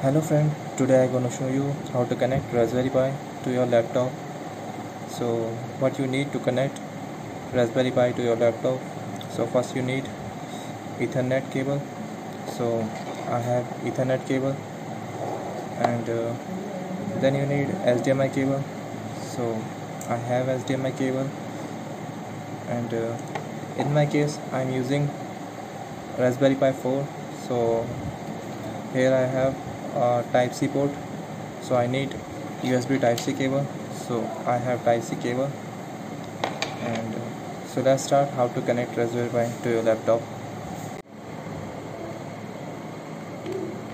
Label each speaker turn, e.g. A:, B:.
A: Hello friend, today I'm gonna show you how to connect Raspberry Pi to your laptop. So what you need to connect Raspberry Pi to your laptop. So first you need Ethernet cable. So I have Ethernet cable, and then you need HDMI cable. So I have HDMI cable, and in my case I'm using Raspberry Pi 4. So here I have a type C port, so I need USB type C cable. So I have type C cable, and so let's start how to connect Raspberry Pi to your laptop.